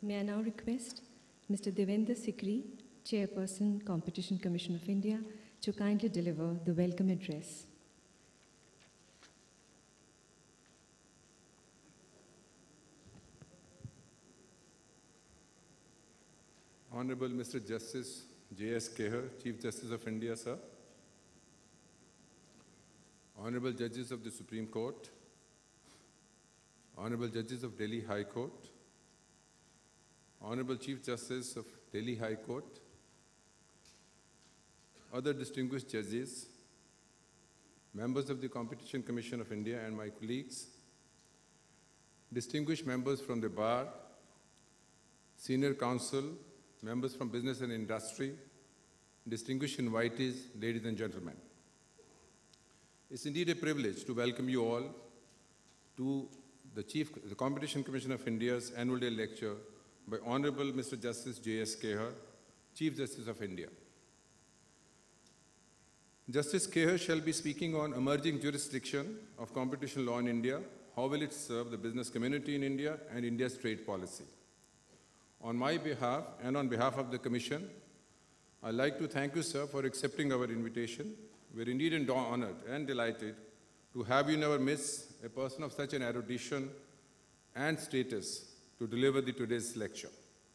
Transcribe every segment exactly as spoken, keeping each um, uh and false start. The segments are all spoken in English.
May I now request Mister Devendra Sikri, Chairperson, Competition Commission of India, to kindly deliver the welcome address. Honorable Mister Justice J S Kehar, Chief Justice of India, sir. Honorable Judges of the Supreme Court, Honorable Judges of Delhi High Court, Honorable Chief Justice of Delhi High Court, other distinguished judges, members of the Competition Commission of India and my colleagues, distinguished members from the bar, senior counsel, members from business and industry, distinguished invitees, ladies and gentlemen. It's indeed a privilege to welcome you all to the Chief, the Competition Commission of India's annual day lecture by Honorable Mister Justice J S Kehar, Chief Justice of India. Justice Kehar shall be speaking on emerging jurisdiction of competition law in India, how will it serve the business community in India and India's trade policy. On my behalf and on behalf of the Commission, I'd like to thank you, sir, for accepting our invitation. We're indeed honored and delighted to have you in our midst, a person of such an erudition and status to deliver the today's lecture.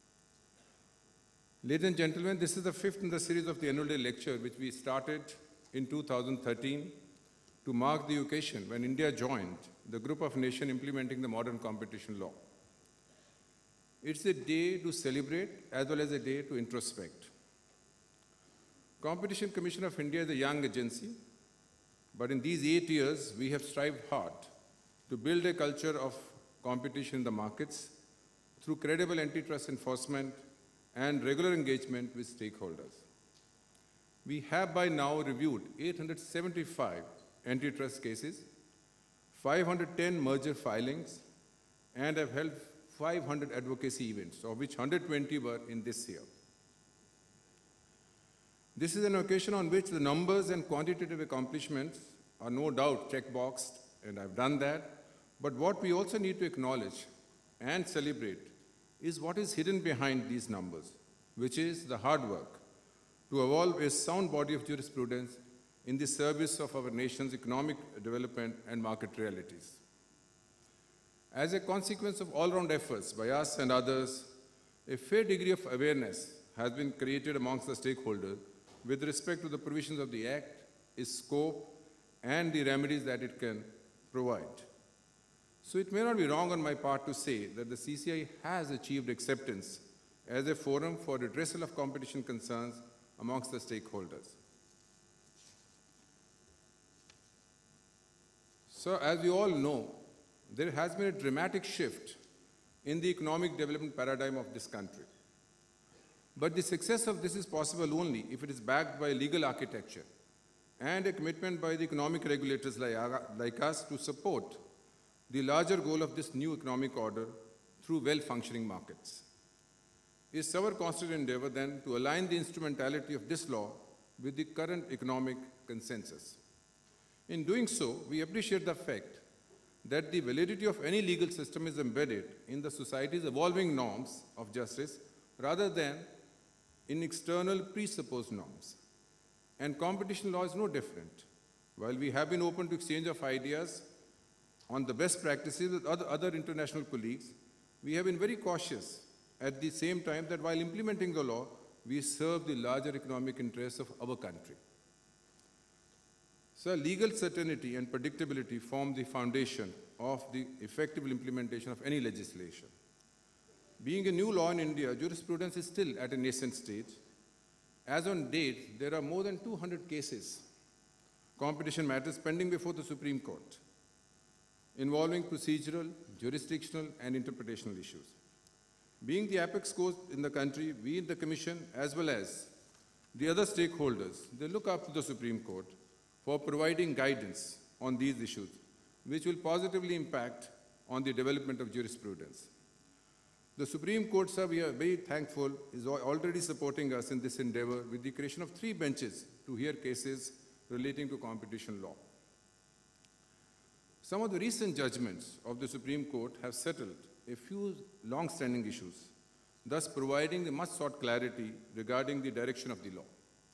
Ladies and gentlemen, this is the fifth in the series of the annual day lecture, which we started in two thousand thirteen to mark the occasion when India joined the group of nations implementing the modern competition law. It's a day to celebrate as well as a day to introspect. Competition Commission of India is a young agency, but in these eight years, we have strived hard to build a culture of competition in the markets through credible antitrust enforcement and regular engagement with stakeholders. We have by now reviewed eight hundred seventy-five antitrust cases, five hundred ten merger filings, and have held five hundred advocacy events, of which one hundred twenty were in this year. This is an occasion on which the numbers and quantitative accomplishments are no doubt checkboxed, and I've done that. But what we also need to acknowledge and celebrate is what is hidden behind these numbers, which is the hard work to evolve a sound body of jurisprudence in the service of our nation's economic development and market realities. As a consequence of all-round efforts by us and others, a fair degree of awareness has been created amongst the stakeholders with respect to the provisions of the Act, its scope, and the remedies that it can provide. So it may not be wrong on my part to say that the C C I has achieved acceptance as a forum for redressal of competition concerns amongst the stakeholders. So as we all know, there has been a dramatic shift in the economic development paradigm of this country. But the success of this is possible only if it is backed by legal architecture and a commitment by the economic regulators like, like us to support the larger goal of this new economic order through well-functioning markets. It's our constant endeavor then to align the instrumentality of this law with the current economic consensus. In doing so, we appreciate the fact that the validity of any legal system is embedded in the society's evolving norms of justice rather than in external presupposed norms. And competition law is no different. While we have been open to exchange of ideas on the best practices with other, other international colleagues, we have been very cautious at the same time that while implementing the law, we serve the larger economic interests of our country. So legal certainty and predictability form the foundation of the effective implementation of any legislation. Being a new law in India, jurisprudence is still at a nascent stage. As on date, there are more than two hundred cases, competition matters pending before the Supreme Court, involving procedural, jurisdictional, and interpretational issues. Being the apex court in the country, we in the Commission, as well as the other stakeholders, they look up to the Supreme Court for providing guidance on these issues, which will positively impact on the development of jurisprudence. The Supreme Court, sir, we are very thankful, is already supporting us in this endeavor with the creation of three benches to hear cases relating to competition law. Some of the recent judgments of the Supreme Court have settled a few long-standing issues, thus providing the much sought clarity regarding the direction of the law.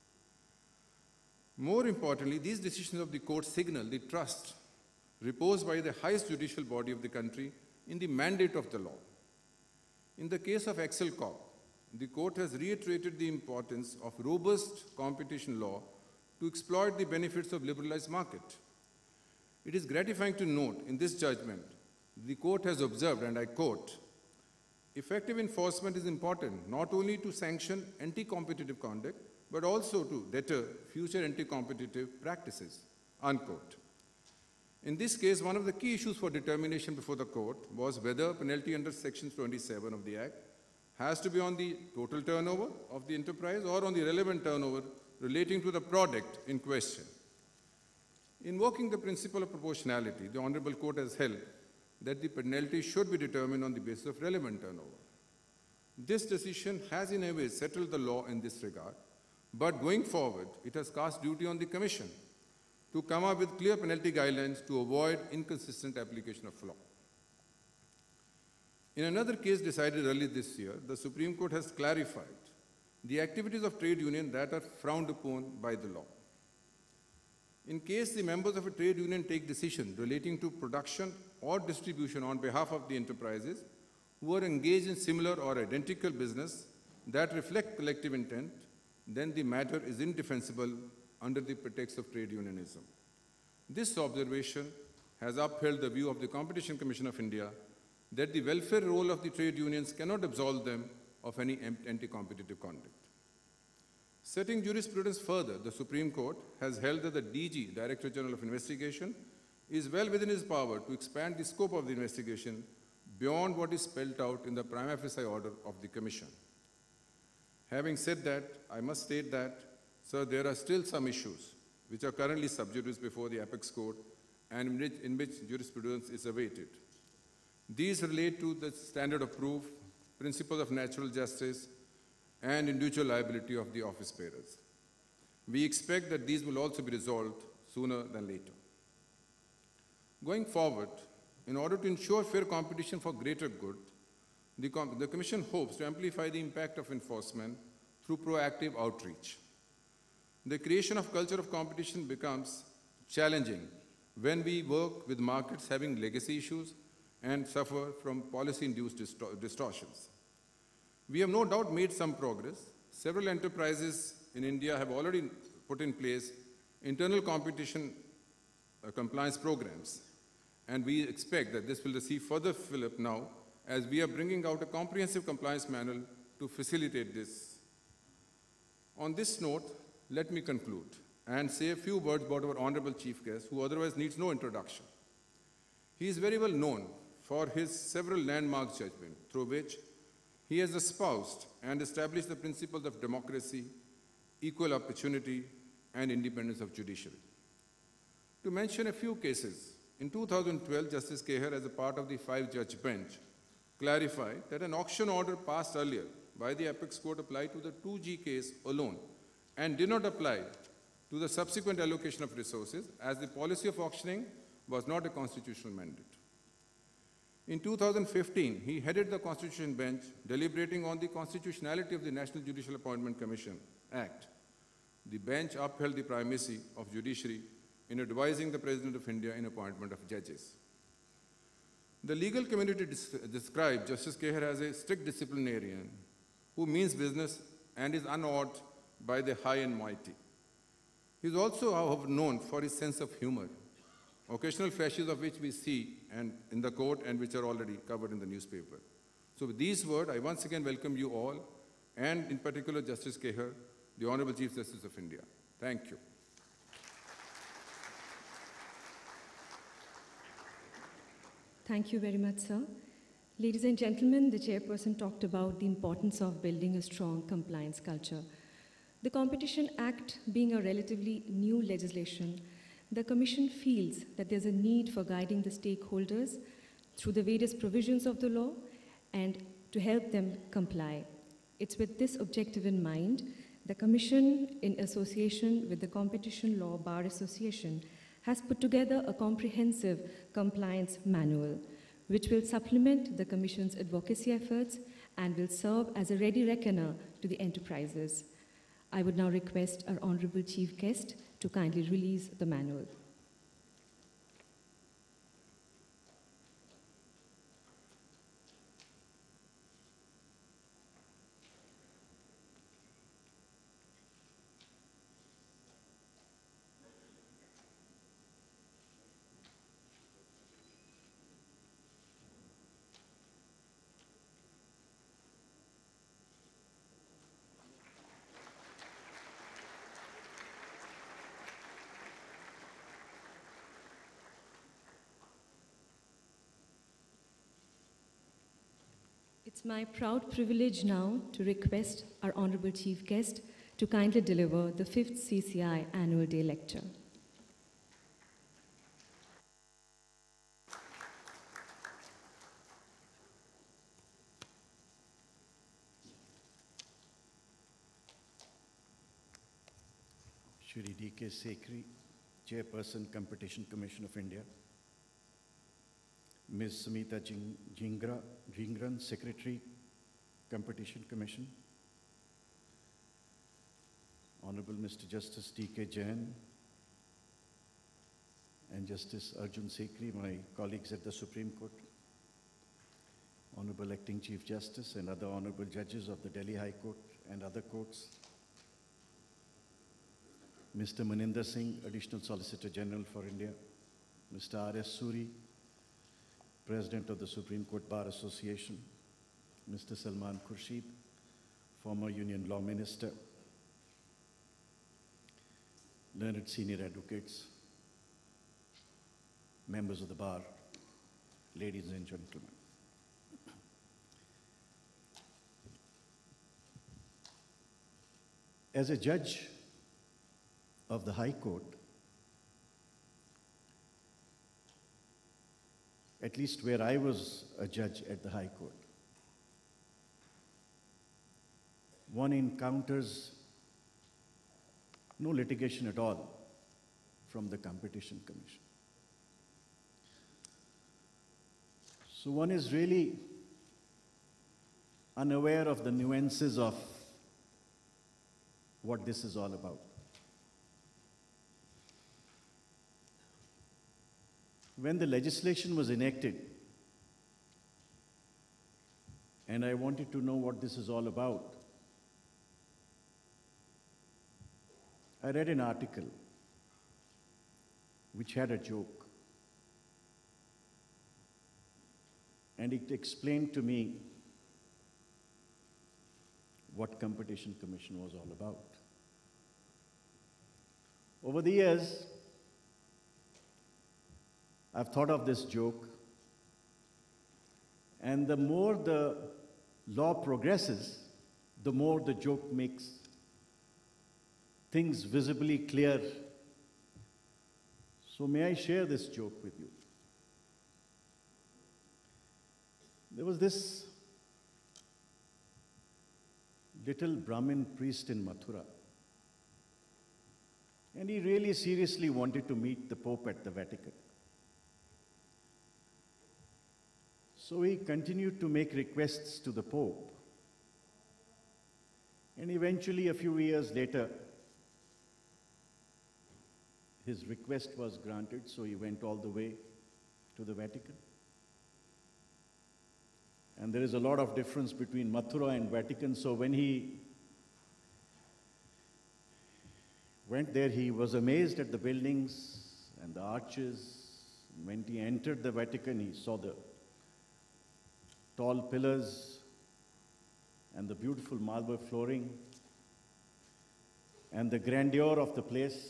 More importantly, these decisions of the court signal the trust reposed by the highest judicial body of the country in the mandate of the law. In the case of Excel Corp, the court has reiterated the importance of robust competition law to exploit the benefits of liberalized market. It is gratifying to note in this judgment, the court has observed, and I quote, "Effective enforcement is important not only to sanction anti-competitive conduct, but also to deter future anti-competitive practices," unquote. In this case, one of the key issues for determination before the court was whether penalty under Section twenty-seven of the Act has to be on the total turnover of the enterprise or on the relevant turnover relating to the product in question. Invoking the principle of proportionality, the Honorable Court has held that the penalty should be determined on the basis of relevant turnover. This decision has in a way settled the law in this regard, but going forward, it has cast duty on the Commission to come up with clear penalty guidelines to avoid inconsistent application of law. In another case decided early this year, the Supreme Court has clarified the activities of trade union that are frowned upon by the law. In case the members of a trade union take decisions relating to production or distribution on behalf of the enterprises who are engaged in similar or identical business that reflect collective intent, then the matter is indefensible under the pretext of trade unionism. This observation has upheld the view of the Competition Commission of India that the welfare role of the trade unions cannot absolve them of any anti-competitive conduct. Setting jurisprudence further, the Supreme Court has held that the D G, Director General of Investigation, is well within his power to expand the scope of the investigation beyond what is spelled out in the prima facie order of the Commission. Having said that, I must state that, sir, there are still some issues which are currently sub judice before the Apex Court and in which, in which jurisprudence is awaited. These relate to the standard of proof, principles of natural justice, and individual liability of the office bearers. We expect that these will also be resolved sooner than later. Going forward, in order to ensure fair competition for greater good, the, Com the Commission hopes to amplify the impact of enforcement through proactive outreach. The creation of culture of competition becomes challenging when we work with markets having legacy issues and suffer from policy-induced distor distortions. We have no doubt made some progress. Several enterprises in India have already put in place internal competition uh, compliance programs, and we expect that this will receive further fill-up now as we are bringing out a comprehensive compliance manual to facilitate this. On this note, let me conclude and say a few words about our Honorable Chief Guest, who otherwise needs no introduction. He is very well known for his several landmark judgments through which he has espoused and established the principles of democracy, equal opportunity, and independence of judiciary. To mention a few cases, in two thousand twelve, Justice Kehar, as a part of the five-judge bench, clarified that an auction order passed earlier by the Apex Court applied to the two G case alone and did not apply to the subsequent allocation of resources, as the policy of auctioning was not a constitutional mandate. In two thousand fifteen, he headed the Constitution Bench deliberating on the constitutionality of the National Judicial Appointment Commission Act. The bench upheld the primacy of judiciary in advising the President of India in appointment of judges. The legal community described Justice Kehar as a strict disciplinarian who means business and is unawed by the high and mighty. He is also, however, known for his sense of humor, occasional flashes of which we see and in the court and which are already covered in the newspaper. So with these words, I once again welcome you all, and in particular Justice Kehar, the Honorable Chief Justice of India. Thank you. Thank you very much, sir. Ladies and gentlemen, the chairperson talked about the importance of building a strong compliance culture. The Competition Act being a relatively new legislation, the Commission feels that there's a need for guiding the stakeholders through the various provisions of the law and to help them comply. It's with this objective in mind, the Commission, in association with the Competition Law Bar Association, has put together a comprehensive compliance manual, which will supplement the Commission's advocacy efforts and will serve as a ready reckoner to the enterprises. I would now request our Honorable Chief Guest to kindly release the manual. It's my proud privilege now to request our Honorable Chief Guest to kindly deliver the fifth C C I Annual Day Lecture. Shri D K Sekhri, Chairperson, Competition Commission of India. Miz Samita Jing Jingra, Jingran, Secretary, Competition Commission. Honorable Mister Justice D K Jain and Justice Arjun Sekhri, my colleagues at the Supreme Court. Honorable Acting Chief Justice and other honorable judges of the Delhi High Court and other courts. Mister Maninder Singh, Additional Solicitor General for India. Mister R S Suri, President of the Supreme Court Bar Association. Mister Salman Khurshid, former Union Law Minister. Learned senior advocates, members of the bar, ladies and gentlemen. As a judge of the High Court, at least where I was a judge at the High Court, one encounters no litigation at all from the Competition Commission. So one is really unaware of the nuances of what this is all about. When the legislation was enacted, and I wanted to know what this is all about, I read an article which had a joke, and it explained to me what Competition Commission was all about. Over the years, I've thought of this joke, and the more the law progresses, the more the joke makes things visibly clear. So may I share this joke with you? There was this little Brahmin priest in Mathura, and he really seriously wanted to meet the Pope at the Vatican. So he continued to make requests to the Pope. And eventually, a few years later, his request was granted, so he went all the way to the Vatican. And there is a lot of difference between Mathura and Vatican, so when he went there, he was amazed at the buildings and the arches. When he entered the Vatican, he saw the tall pillars and the beautiful marble flooring and the grandeur of the place.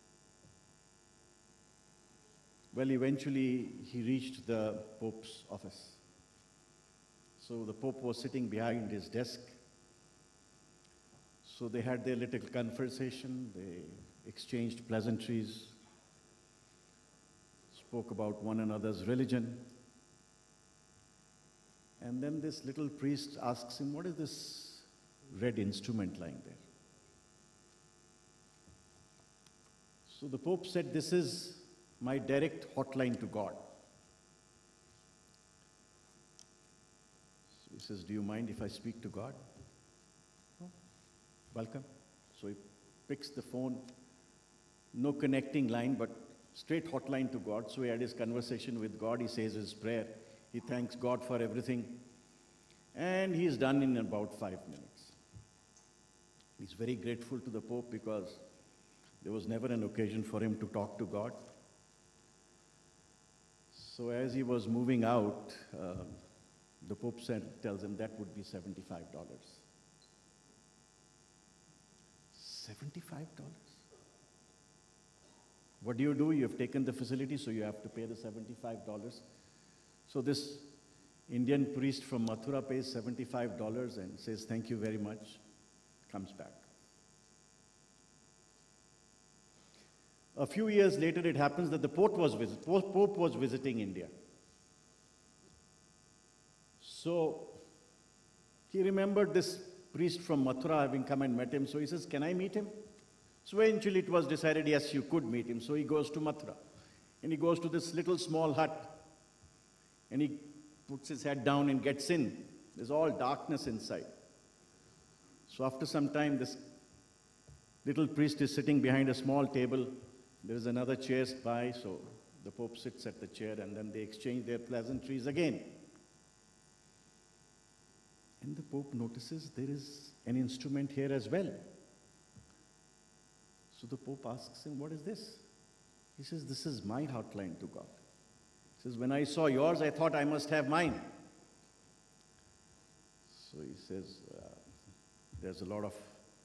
Well, eventually he reached the Pope's office. So the Pope was sitting behind his desk. So they had their little conversation, they exchanged pleasantries, spoke about one another's religion. And then this little priest asks him, what is this red instrument lying there? So the Pope said, this is my direct hotline to God. So he he says, do you mind if I speak to God? Oh, welcome. So he picks the phone, no connecting line, but straight hotline to God. So he had his conversation with God. He says his prayer. He thanks God for everything. And he's done in about five minutes. He's very grateful to the Pope because there was never an occasion for him to talk to God. So as he was moving out, uh, the Pope said, tells him that would be seventy-five dollars. seventy-five dollars? What do you do? You have taken the facility, so you have to pay the seventy-five dollars. So this Indian priest from Mathura pays seventy-five dollars and says, thank you very much, comes back. A few years later, it happens that the Pope was, visit, Pope was visiting India. So he remembered this priest from Mathura having come and met him, so he says, can I meet him? So eventually it was decided, yes, you could meet him. So he goes to Mathura, and he goes to this little small hut, and he puts his head down and gets in. There's all darkness inside. So after some time, this little priest is sitting behind a small table. There is another chair by, so the Pope sits at the chair, and then they exchange their pleasantries again. And the Pope notices there is an instrument here as well. So the Pope asks him, what is this? He says, this is my hotline to God. He says, when I saw yours, I thought I must have mine. So he says, uh, there's a lot of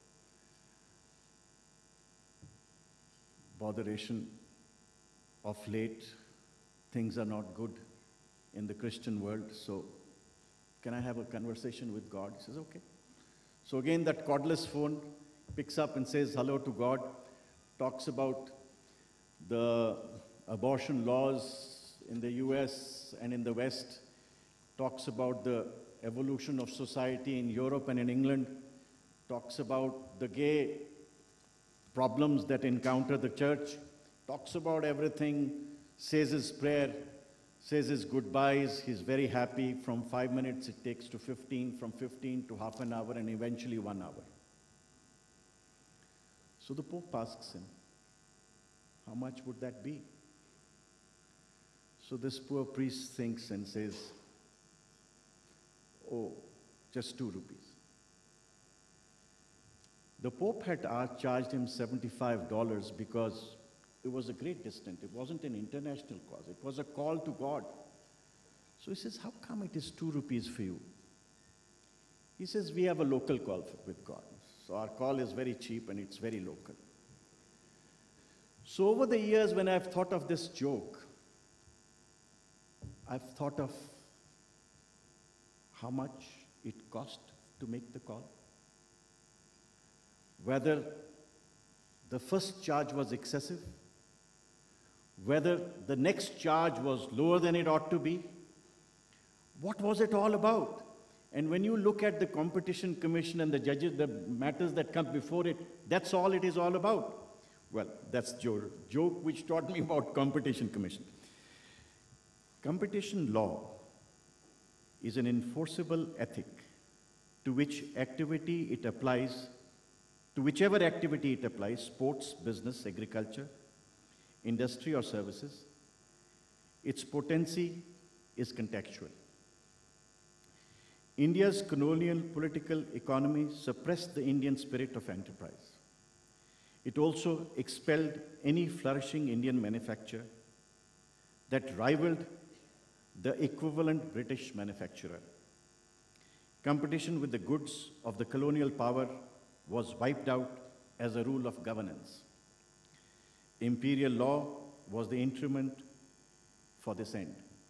botheration of late. Things are not good in the Christian world, so can I have a conversation with God? He says, okay. So again, that cordless phone picks up and says hello to God, talks about the abortion laws in the U S and in the West, talks about the evolution of society in Europe and in England, talks about the gay problems that encounter the church, talks about everything, says his prayer, says his goodbyes. He's very happy. From five minutes it takes to fifteen, from fifteen to half an hour, and eventually one hour. So the Pope asks him, how much would that be? So this poor priest thinks and says, oh, just two rupees. The Pope had charged him seventy-five dollars because it was a great distance. It wasn't an international cause. It was a call to God. So he says, how come it is two rupees for you? He says, we have a local call for, with God. So our call is very cheap and it's very local. So over the years, when I've thought of this joke, I've thought of how much it cost to make the call. Whether the first charge was excessive, whether the next charge was lower than it ought to be. What was it all about? And when you look at the Competition Commission and the judges, the matters that come before it, that's all it is all about. Well, that's the joke which taught me about Competition Commission. Competition law is an enforceable ethic to which activity it applies, to whichever activity it applies, sports, business, agriculture, industry or services. Its potency is contextual. India's colonial political economy suppressed the Indian spirit of enterprise. It also expelled any flourishing Indian manufacture that rivaled the equivalent British manufacturer. Competition with the goods of the colonial power was wiped out as a rule of governance. Imperial law was the instrument for this end.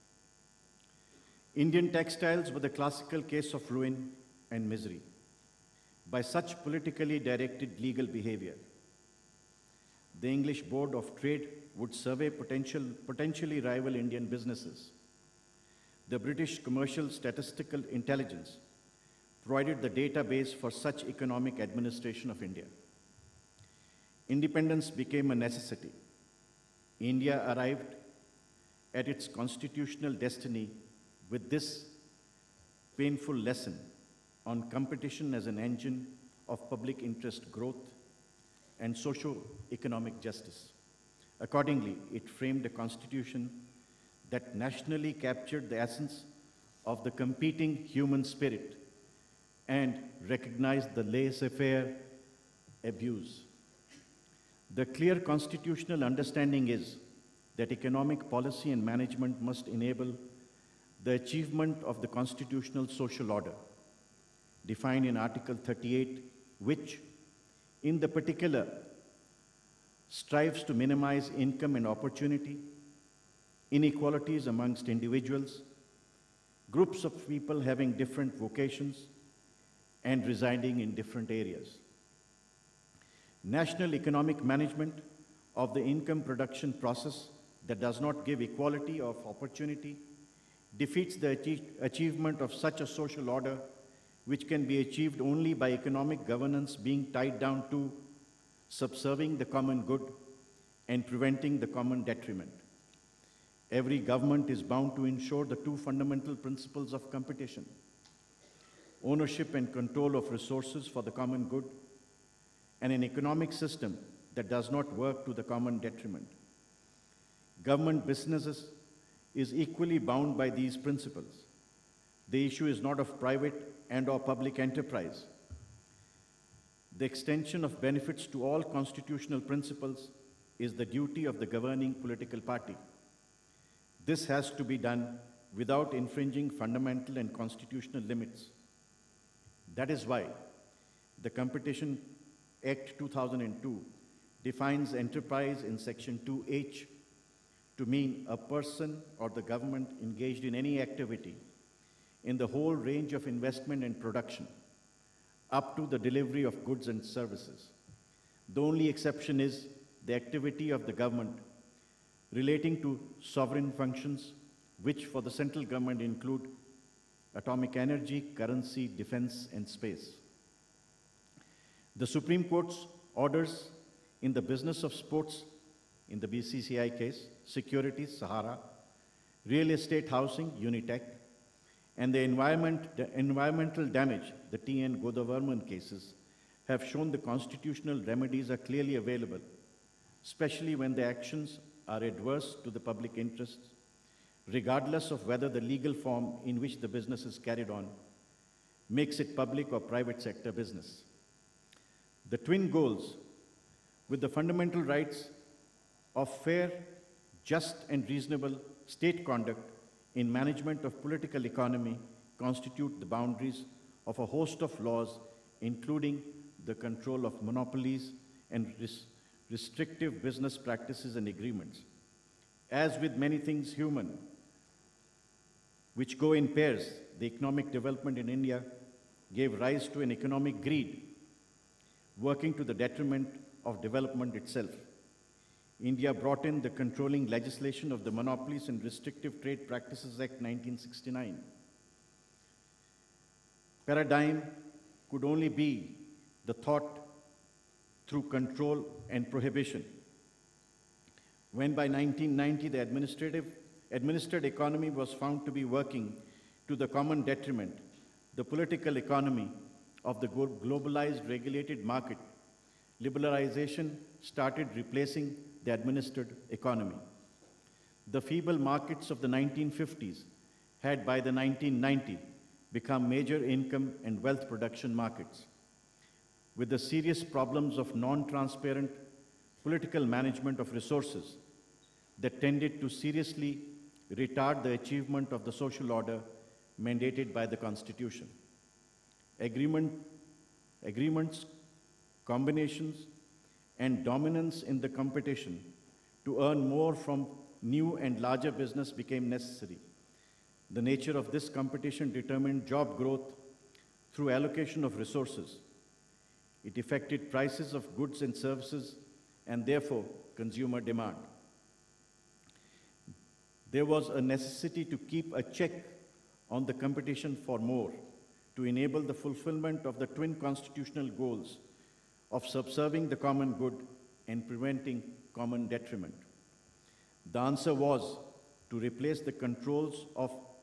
Indian textiles were the classical case of ruin and misery. By such politically directed legal behavior, the English Board of Trade would survey potential, potentially rival Indian businesses. The British Commercial Statistical Intelligence provided the database for such economic administration of India. Independence became a necessity. India arrived at its constitutional destiny with this painful lesson on competition as an engine of public interest growth and socio-economic justice. Accordingly, it framed a constitution that nationally captured the essence of the competing human spirit and recognized the laissez-faire abuse. The clear constitutional understanding is that economic policy and management must enable the achievement of the constitutional social order, defined in Article thirty-eight, which, in the particular, strives to minimize income and opportunity, inequalities amongst individuals, groups of people having different vocations, and residing in different areas. National economic management of the income production process that does not give equality of opportunity defeats the achieve achievement of such a social order, which can be achieved only by economic governance being tied down to subserving the common good and preventing the common detriment. Every government is bound to ensure the two fundamental principles of competition: ownership and control of resources for the common good, and an economic system that does not work to the common detriment. Government businesses is equally bound by these principles. The issue is not of private and or public enterprise. The extension of benefits to all constitutional principles is the duty of the governing political party. This has to be done without infringing fundamental and constitutional limits. That is why the Competition Act two thousand two defines enterprise in Section two H to mean a person or the government engaged in any activity in the whole range of investment and production, up to the delivery of goods and services. The only exception is the activity of the government relating to sovereign functions, which for the central government include atomic energy, currency, defense, and space. The Supreme Court's orders in the business of sports, in the B C C I case, securities, Sahara, real estate housing, Unitech, and the, environment, the environmental damage, the T N Godavarman cases, have shown the constitutional remedies are clearly available, especially when the actions are adverse to the public interests, regardless of whether the legal form in which the business is carried on makes it public or private sector business. The twin goals, with the fundamental rights of fair, just, and reasonable state conduct in management of political economy, constitute the boundaries of a host of laws, including the control of monopolies and res restrictive business practices and agreements. As with many things human, which go in pairs, the economic development in India gave rise to an economic greed, working to the detriment of development itself. India brought in the controlling legislation of the Monopolies and Restrictive Trade Practices Act nineteen sixty-nine. Paradigm could only be the thought through control and prohibition. When by nineteen ninety the administrative, administered economy was found to be working to the common detriment, the political economy of the globalized regulated market, liberalization started replacing the administered economy. The feeble markets of the nineteen fifties had by the nineteen ninety become major income and wealth production markets, with the serious problems of non-transparent political management of resources that tended to seriously retard the achievement of the social order mandated by the Constitution. Agreement, agreements, combinations, and dominance in the competition to earn more from new and larger business became necessary. The nature of this competition determined job growth through allocation of resources. It affected prices of goods and services and therefore consumer demand. There was a necessity to keep a check on the competition for more, to enable the fulfillment of the twin constitutional goals of subserving the common good and preventing common detriment. The answer was to replace the controls of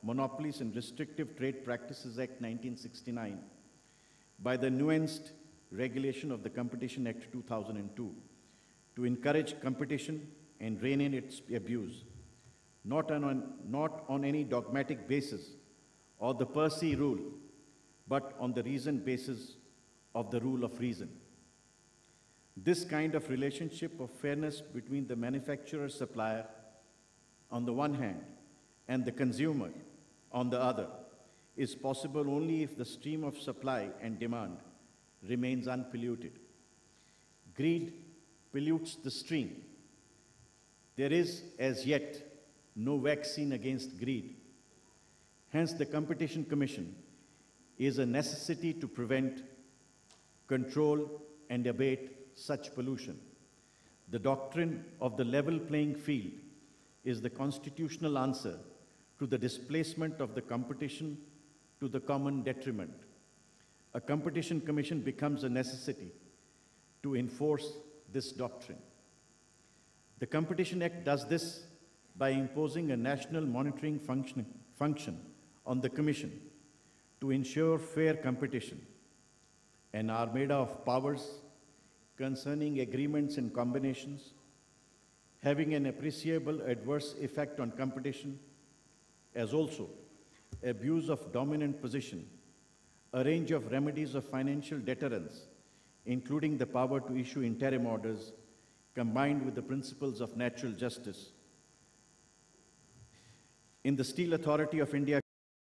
Monopolies and Restrictive Trade Practices Act nineteen sixty-nine, by the nuanced regulation of the Competition Act two thousand two, to encourage competition and rein in its abuse, not on, not on any dogmatic basis or the per se rule, but on the reasoned basis of the rule of reason. This kind of relationship of fairness between the manufacturer-supplier on the one hand and the consumer on the other is possible only if the stream of supply and demand remains unpolluted. Greed pollutes the stream. There is, as yet, no vaccine against greed. Hence, the Competition Commission is a necessity to prevent, control, and abate such pollution. The doctrine of the level playing field is the constitutional answer to the displacement of the competition to the common detriment. A Competition Commission becomes a necessity to enforce this doctrine. The Competition Act does this by imposing a national monitoring function, function on the Commission to ensure fair competition. An armada of powers concerning agreements and combinations, having an appreciable adverse effect on competition, as also abuse of dominant position, a range of remedies of financial deterrence, including the power to issue interim orders, combined with the principles of natural justice. In the Steel Authority of India